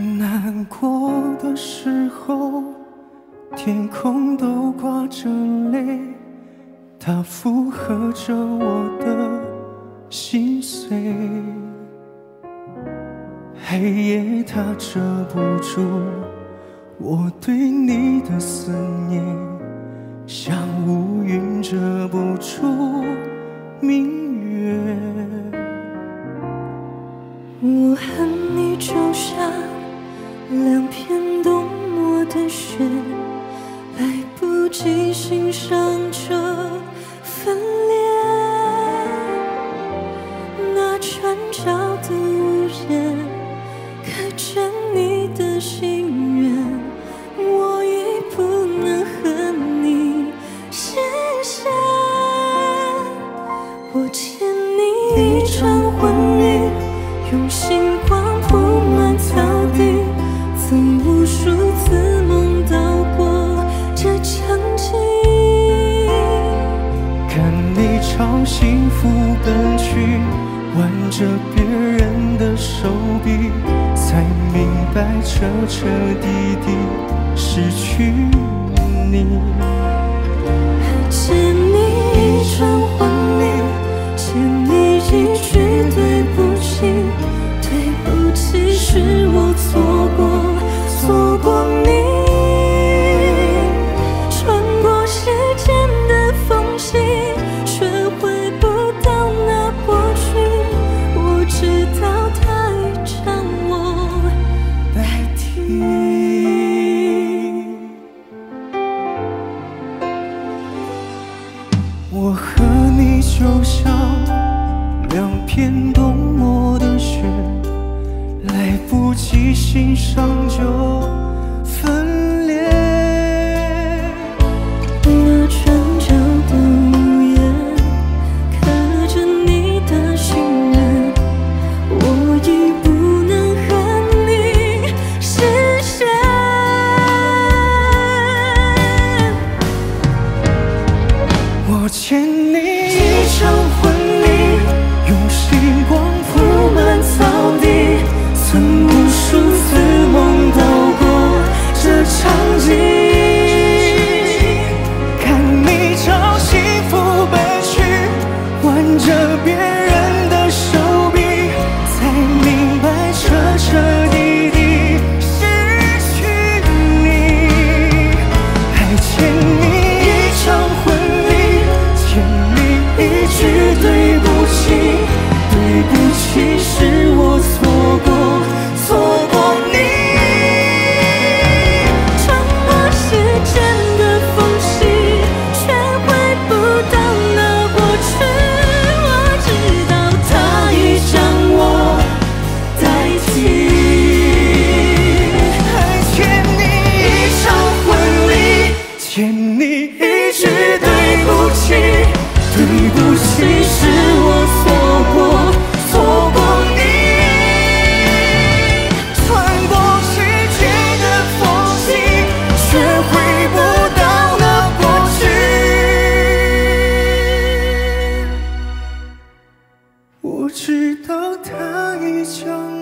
难过的时候，天空都挂着泪，它附和着我的心碎。黑夜它遮不住我对你的思念，像乌云遮不住明月。 我和你就像两片冬末的雪，来不及欣赏就分裂。那转角的屋檐，刻着你的心愿，我已不能和你实现。我欠你一场婚礼，用星光铺满草地，曾无数次梦到过这场景。 看你朝幸福奔去，挽着别人的手臂，才明白彻彻底底失去你。 还欠你一场婚礼，欠你一句对不起，对不起是我错过你。穿过时间的缝隙，却回不到那过去。我知道它已将我代替。 我和你就像两片冬末的雪，来不及欣赏就分裂。 那转角的屋檐，刻着你的心愿，我已不能和你实现。 我欠你一场婚礼，用星光铺满草地，曾无数次梦到过这场景。看你朝幸福奔去，挽着别人的手臂，才明白彻彻底底失去你。还欠你一场婚礼，欠你一句对不起，对不起是我错过你。 穿过时间的缝隙，却回不到那过去。我知道它已将我代替。 还欠你一场婚礼，欠你一句对不起，对不起是我错过你。穿过时间的缝隙，却回不到那过去。我知道它已将